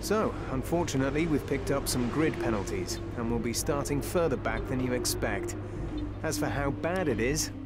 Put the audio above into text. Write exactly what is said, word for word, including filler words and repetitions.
So, unfortunately, we've picked up some grid penalties, and we'll be starting further back than you expect. As for how bad it is,